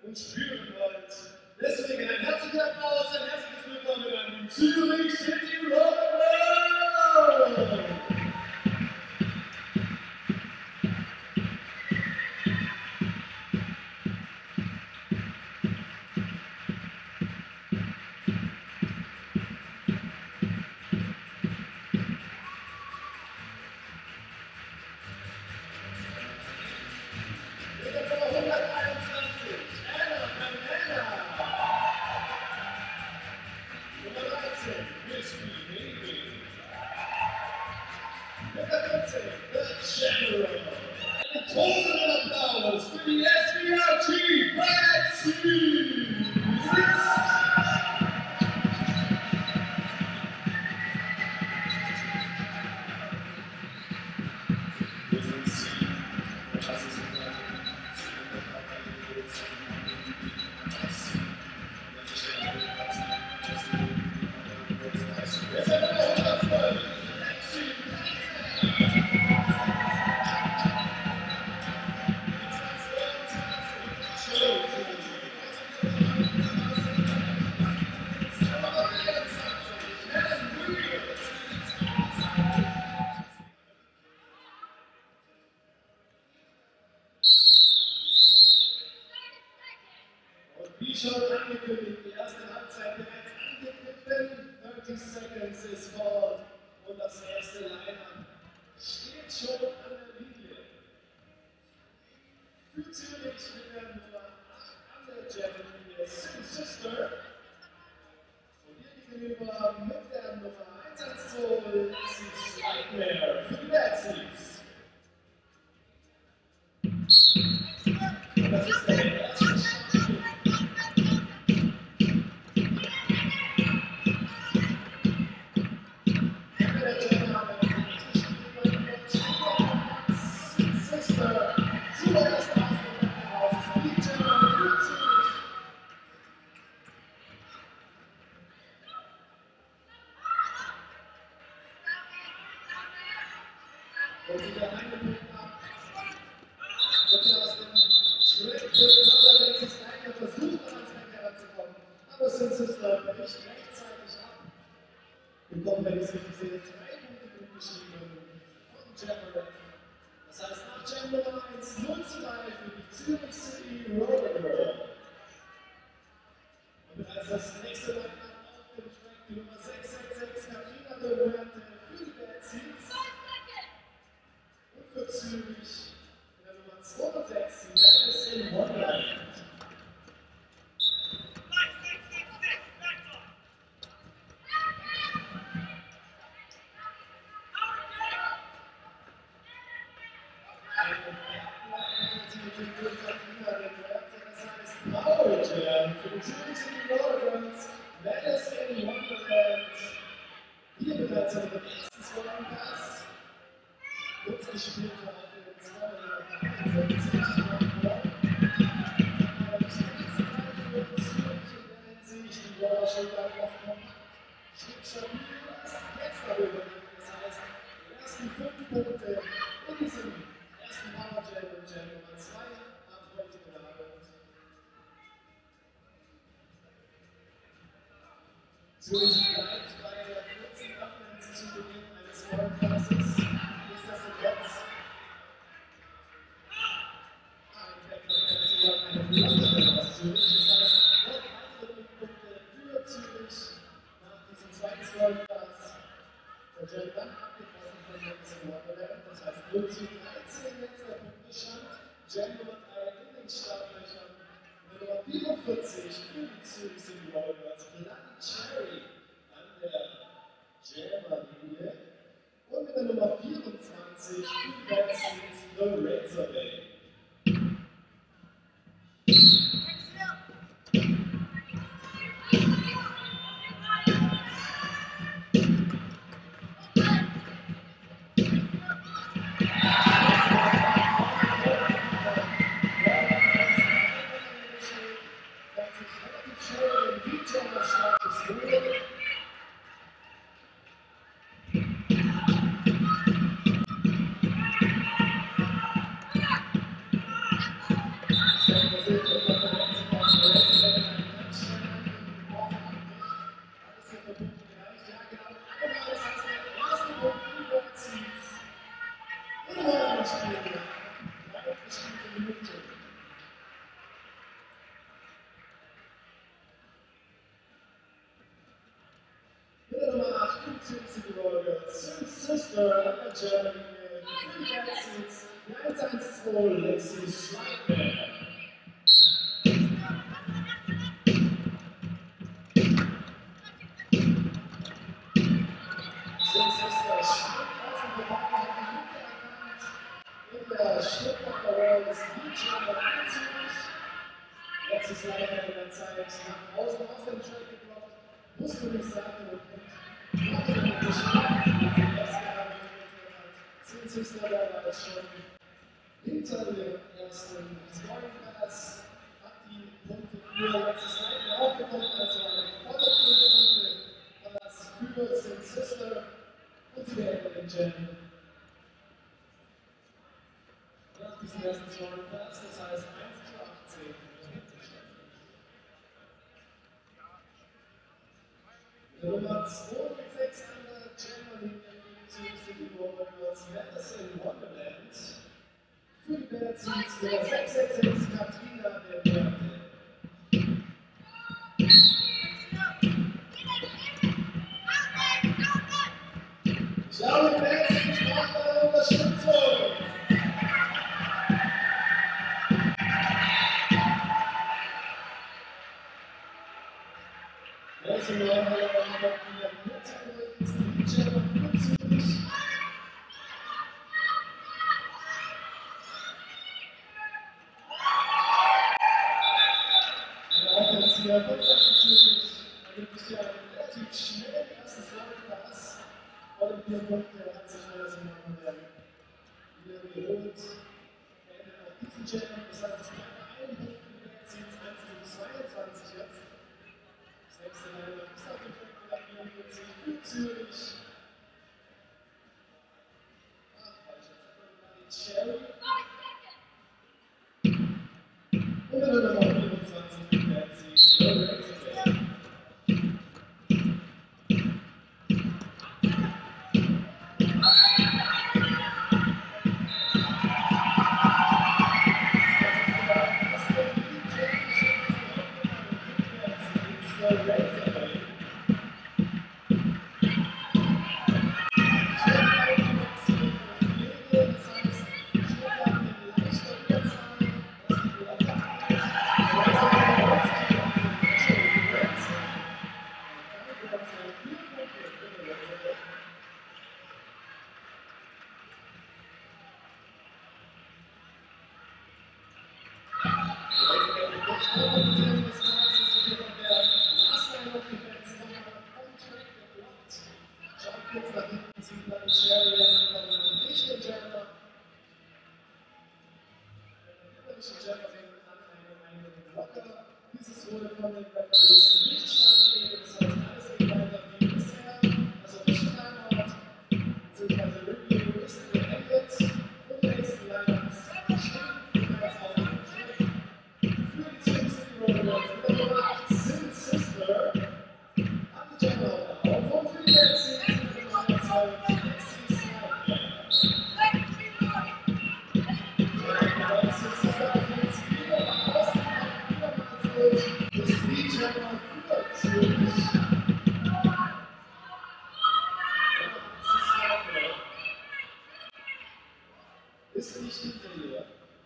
und spüren wollt. Deswegen ein herzlicher Applaus, ein herzliches Willkommen an die Zürich City Rollers! Applaus für die SVRG Bad Seeds! Wie schon angekündigt, die erste Halbzeit bereits angegriffen. 30 Seconds ist called und das erste Line-Up steht schon an der Linie. Für Zürich mit der Nummer 8 an der Jetlinie Sin Sister. Und hier gegenüber mit der Nummer 1 als Solo Lexi's Nightmare für die Bad Seeds. Und das ist der erste Schritt. Und die der Angebot ab, wird er aus dem Schritt des Lexi's Nightmare versucht, an ans Lenker heranzukommen. Aber Sin Sister bricht rechtzeitig ab. Bekommen, wenn ich es richtig sehe, 3 Punkte gut geschrieben von Jammerett. Das heißt, nach Jam Nummer 1, 0:3 für die Zürich City Rollers. Und bereits das nächste Line-Up auf dem Track, die Nummer 666, Carina de Muerte für die Bad Seeds. Und für Zürich in der Nummer 206, Madness in Wonderland. Für die Zürich City Rollers, Madness in Wonderland. Hier bereits an dem ersten Scoring Pass. Kurz gespielt auf den 271 die Roller-Schulter auch noch steht stabil, ist jetzt darüber. Das heißt, die ersten 5 Punkte in diesem ersten Power Jam und Jam Nummer 2 ab heute Abend. Zürich bleibt bei der kurzen Offense zu Beginn eines Scoring-Passes. Nichtsdestotrotz ein Backflip-Penalty auf eine Flagge aus Zürich. Das heißt, noch weitere 5 Punkte für Zürich nach diesem zweiten Scoring-Pass. Der Jam dann abgebrochen von Madness in Wonderland. Das heißt 0:13 letzter Punktestand. Jam Nummer 3 in den Startlöchern. Nummer 44 für die Zürich City Rollers, Bloody Cherry an der Jammer-Linie. Und mit der Nummer 24 für die Bad Seeds, The Razor Blade. City Warriors, Sister, Germany, 3 Exits, 1-2, Lexi Schleitner. Jetzt ist leider in der Zeit nach außen aus dem Track geblockt, musste nicht sagen und hatte den Geschmack, den ersten hat. Sister war das schon hinter dem ersten Scoring Pass, hat die Punkte für letztes Leiter aufgebaut, also eine volle 5 Punkte Pass für Sister und sie werden den Jam. Nach diesem ersten Scoring Pass, das heißt 1:18. Der Nummer 206 an der Chamberlain für die City Warriors, Madison Wonderland. Für die Bad Seeds der 666 Katrina der Werte. Ich glaube, die Bad Seeds braucht eine Unterstützung. Also wir haben wieder Mitteilung, ist die Channel kürzlich. Eine offensive Erfolgsaktion, da gibt es ja relativ schnell erstes Laufpass. Vor den 4 Punkten hat sich das wieder geholt. Er endet auch diesen Channel, das heißt, es bleibt bei 1 Punkt für die Bad Seeds 1:22 jetzt. Das nächste Mal ist auf dem Feld wieder 44 für Zürich. Cherry. Und dann Nummer 25 für Bad Seeds. Dieses wurde von den Referees nicht stattgegeben, das heißt, alles geht weiter wie bisher. Also nicht Timeout, beziehungsweise Review ist beendet und der nächste Line-Up steht bereits auf dem Track. Für die Team City Warriors mit der Nummer 8 Sin Sister hat die Jammer auf und für die Bad Seeds mit der Nummer 12 Lexi Schleitner. Ist nicht hinter ihr.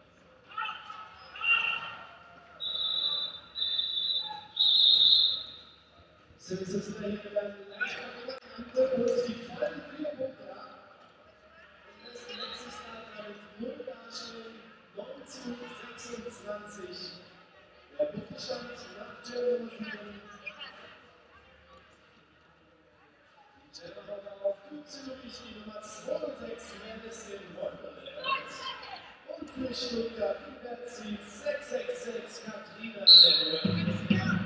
Sister hier mit einem leicht verringerten Angriff holt sich die vollen 4 Punkte ab. Und lässt den letzten Start mit 0 dastehen, 9:26. Der Punktestand nach Germany. Die Germany hat auf für Zürich die Nummer 62, Madison Wonderland. Und für Stuttgart die Bad Seeds 666 Katrina der Werte.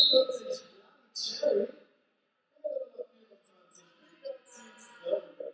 Cherry. Oder Nummer 24, Fliegerziel Snowbird.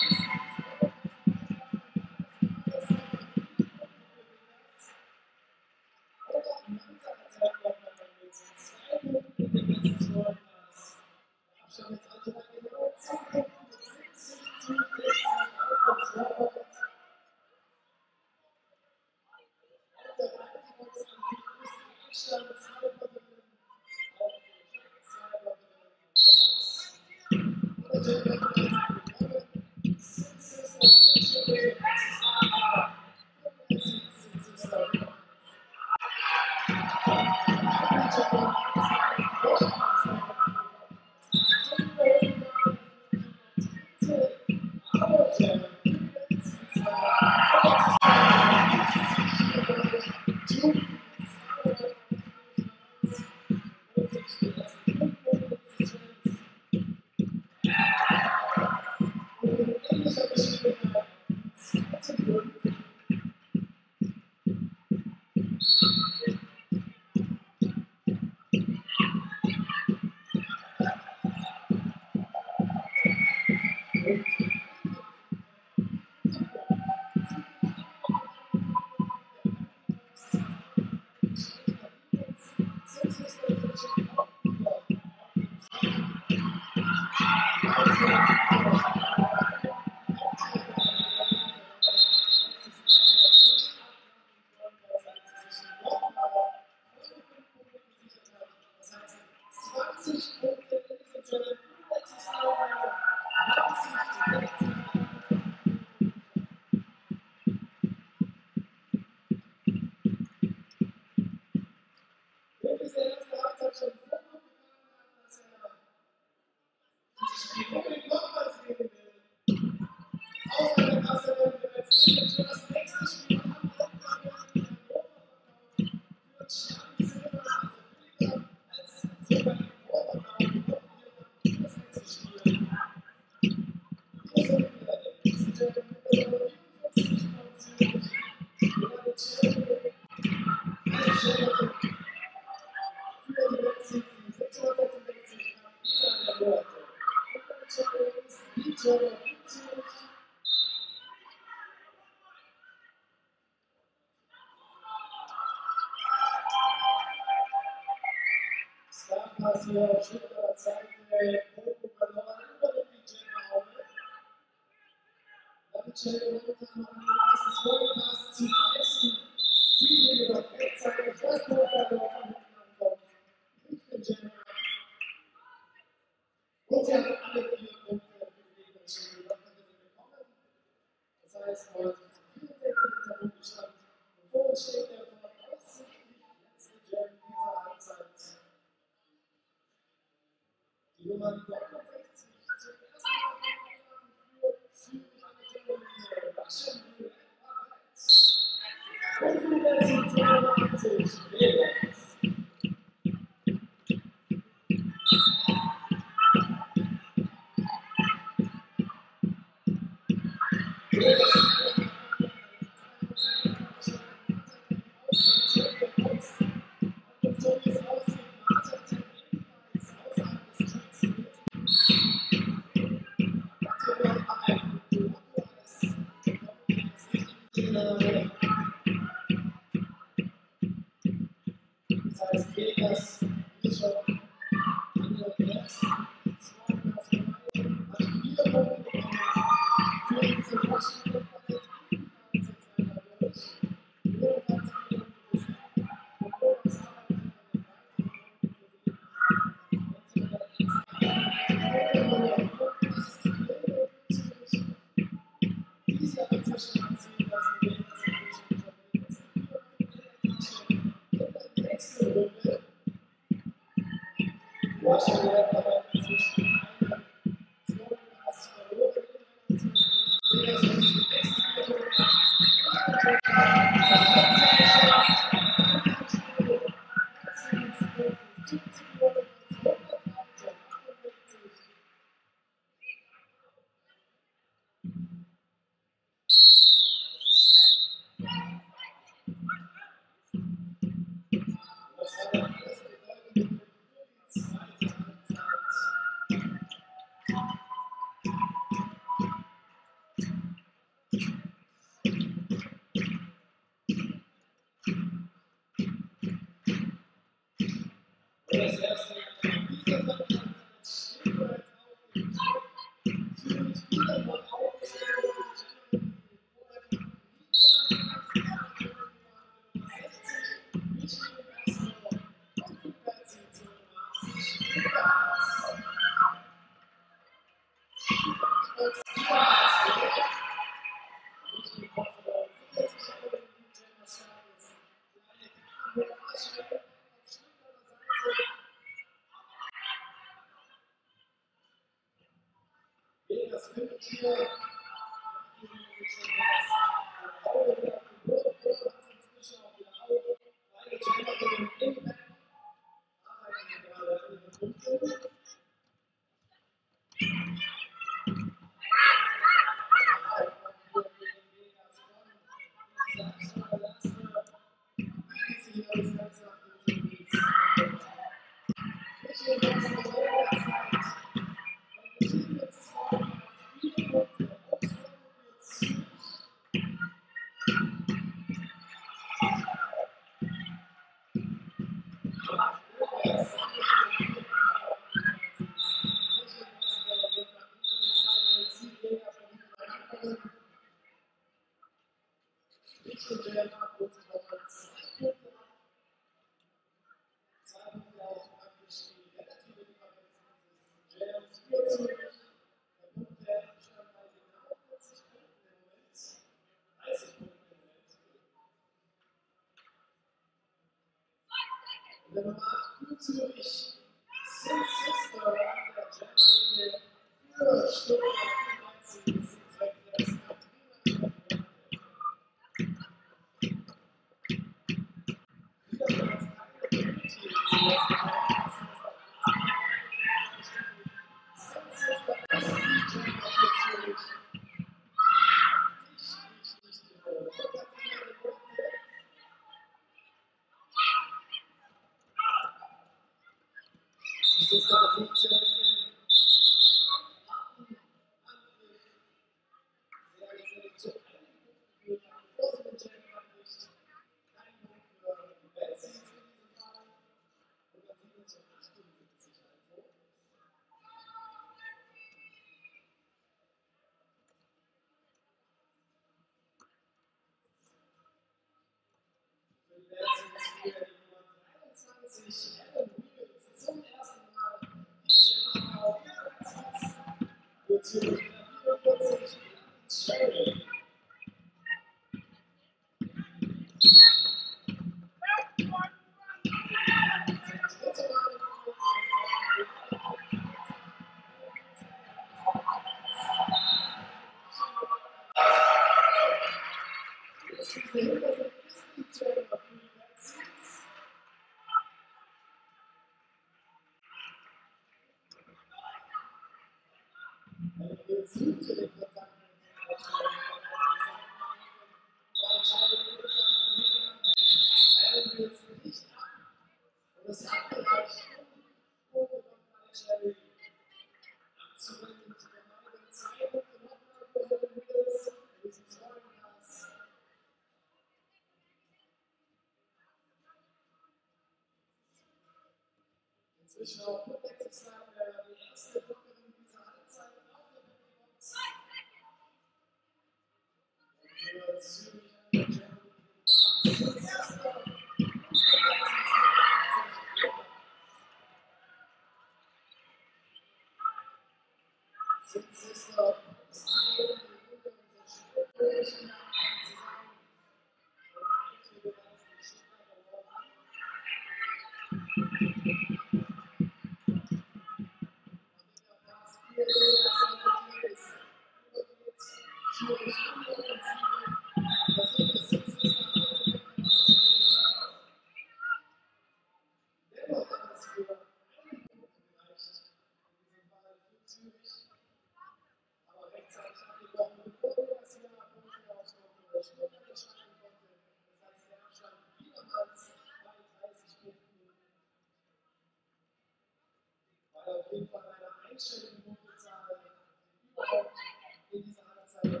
auf jeden Fall eine einstellige Punktezahl überhaupt in dieser Halbzeit.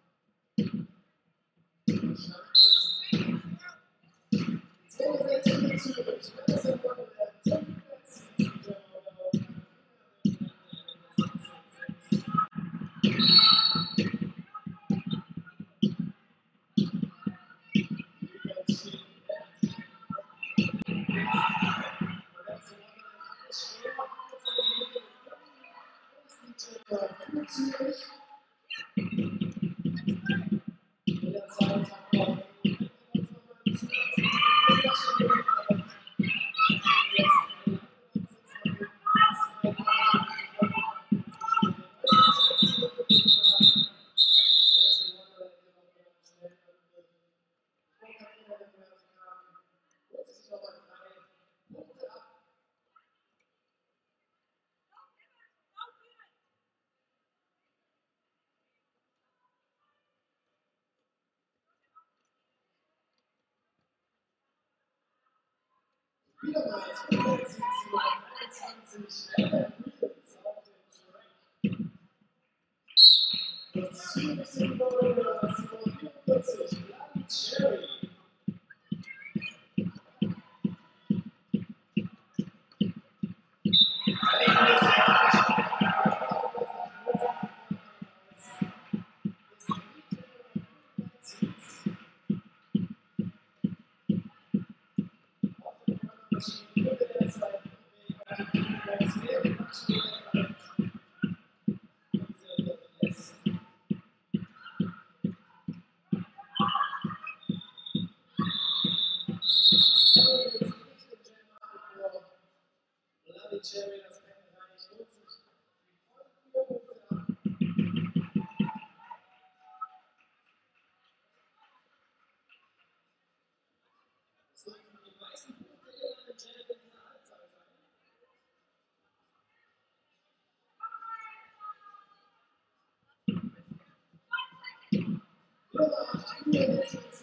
Wieder mal 21 das Ziel ist in Florida 44, Cherry. Cherry, das kann ja gar nicht lohnt sich. Das sollten die meisten Punkte in der Cherry in dieser Halbzeit sein. Nummer 8, jetzt ist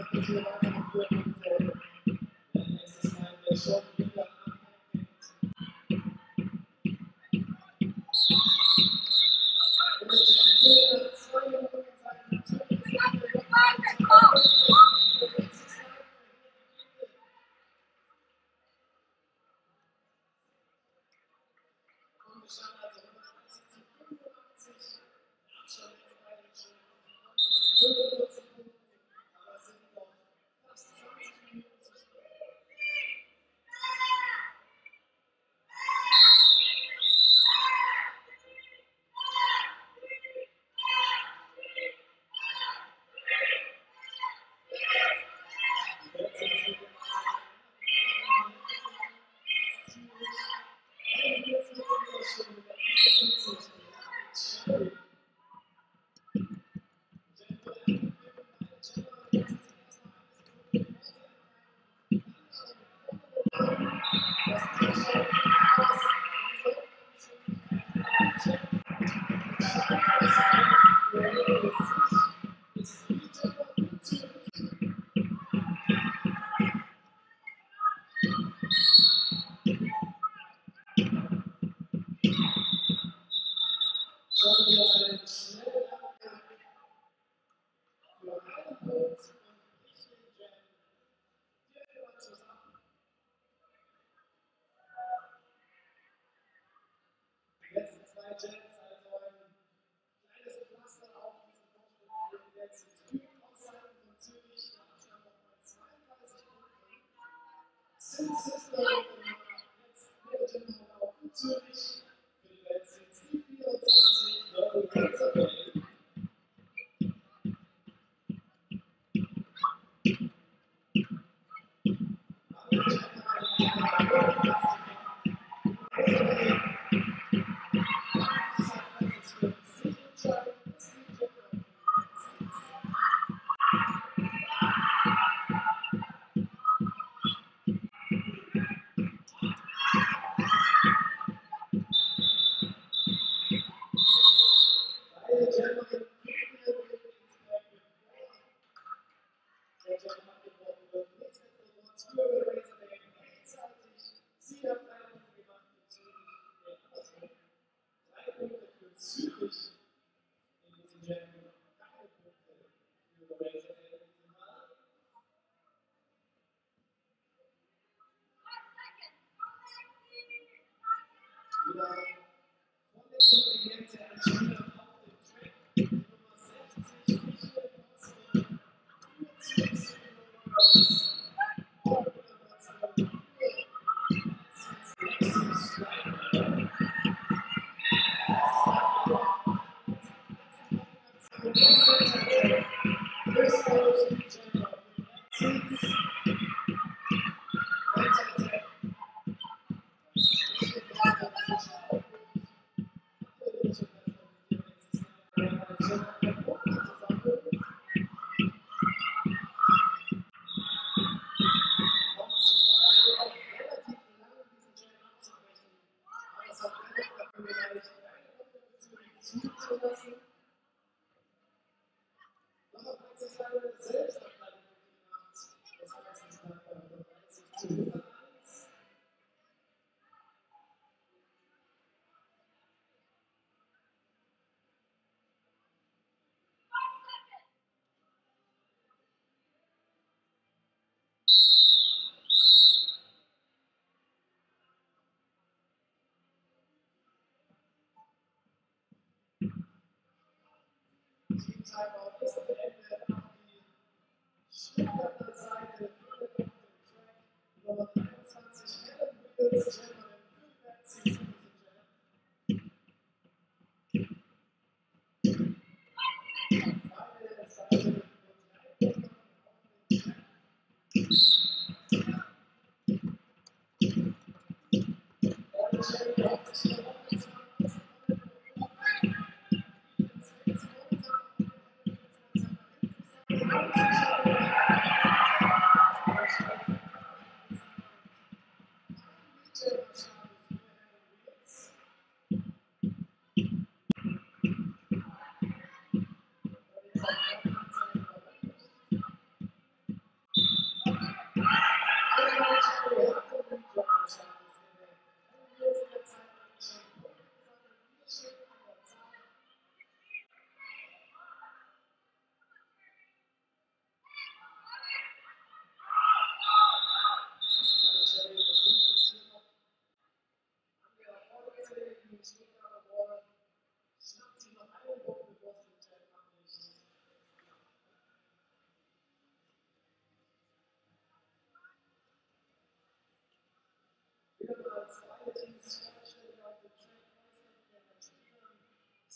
wird hier weitergeführt und nächstes Mal der Shot wieder anfängt.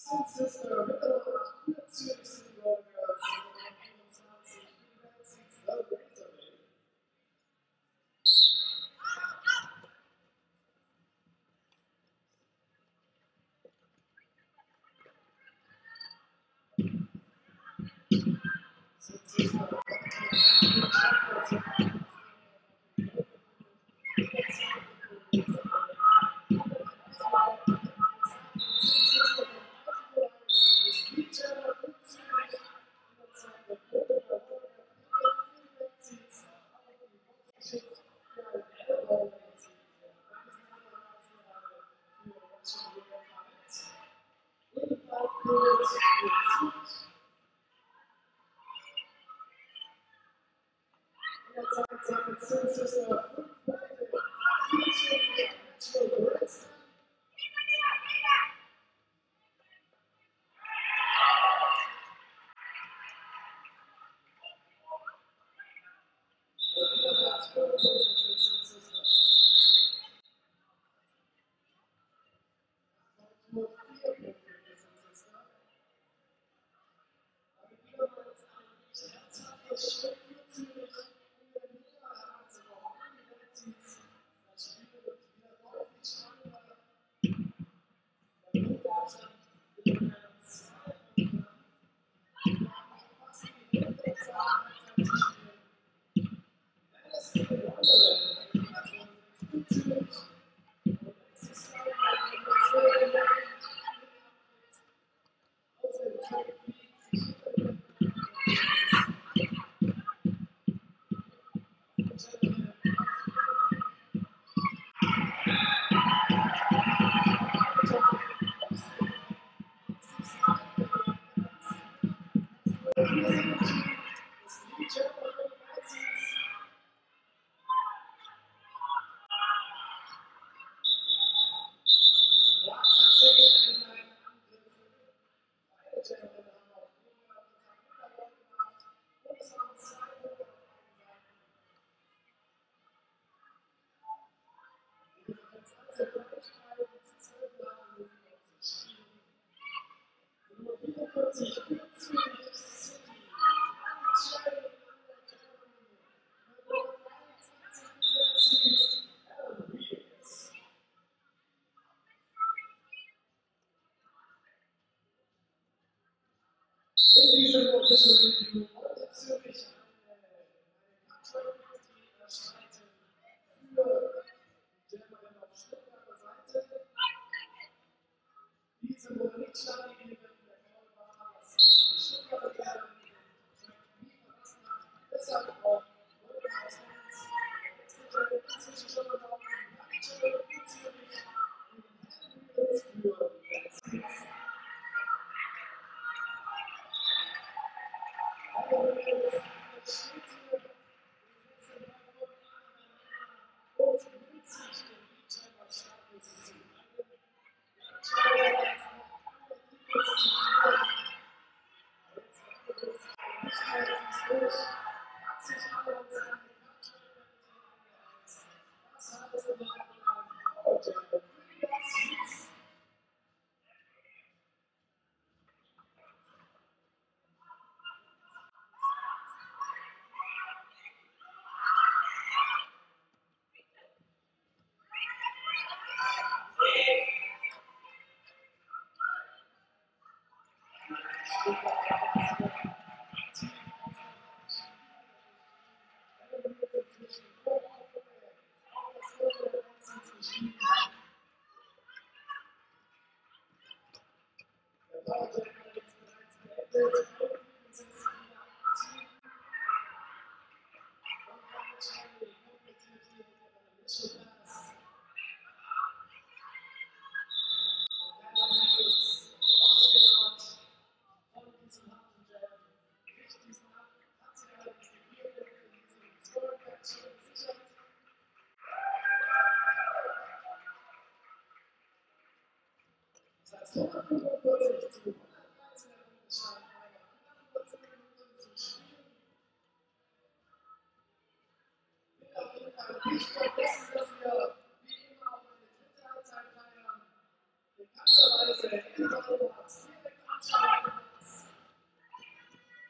Sister, mit der Nummer 8 für Zürich City Warriors, Nummer 25, Francis Delgado. In diesem Official Review wollte Zürich erstreiten für die Germanen auf Stuttgarter Seite. Diese wurde nicht stattgegeben, der Fall war, dass die Stuttgarter Germanen den nie verlassen hat. Deshalb auch wurde aus Fans inzwischen schon auf den Matchstelle für Zürich in den für Letztes.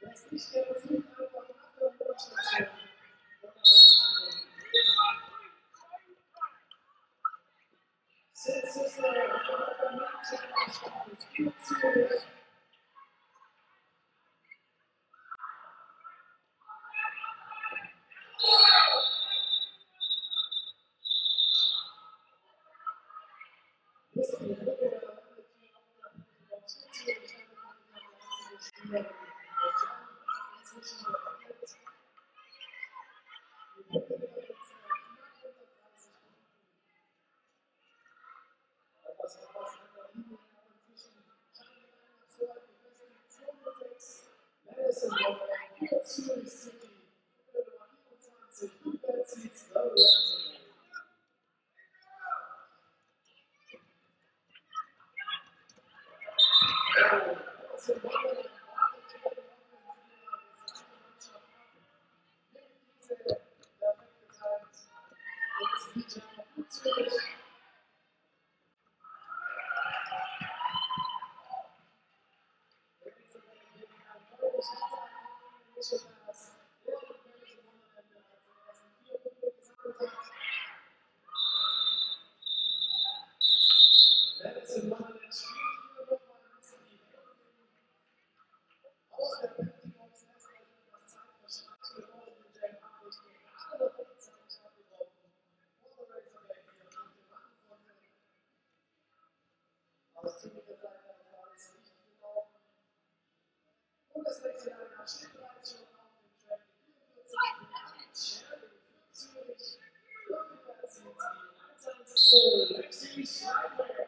Dass nicht der Zug einfach nach der Bodenstation Sitz ist der Stand ist gut Zürich. Zürich City, Nummer 24, Rückwärts The Ransom. Und das nächste Jahr nach Schildreich schon auf dem Track 44 Zürich. Rückwärts sind die 1-1-2 Lexi Schreiber.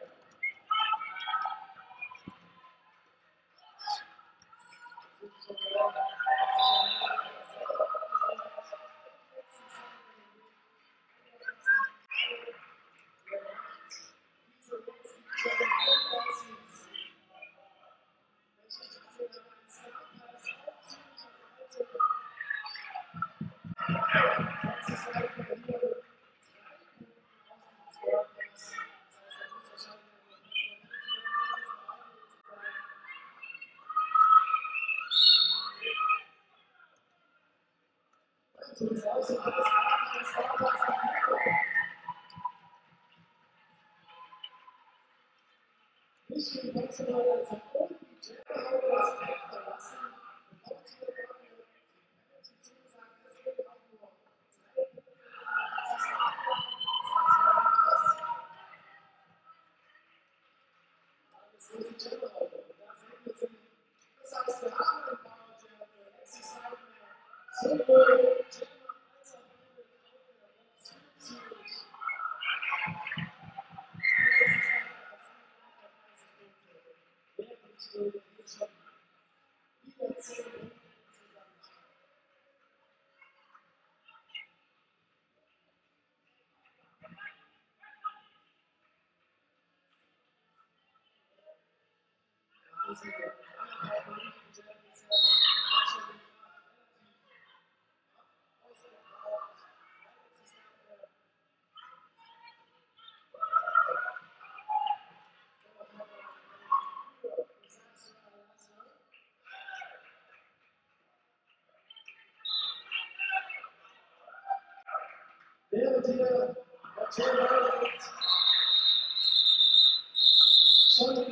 So ist auch so alles nicht wie national als auch die Jedi haben das Feld verlassen und auch die Penalty zugesagt, deswegen auch nur 3 Punkte. Das ist die Jedi. Da sehen wir sie. Das heißt, wir haben ein paar der Lexi Seiten sowohl Jedi als auch Zürich. Während hier der Torwart schon die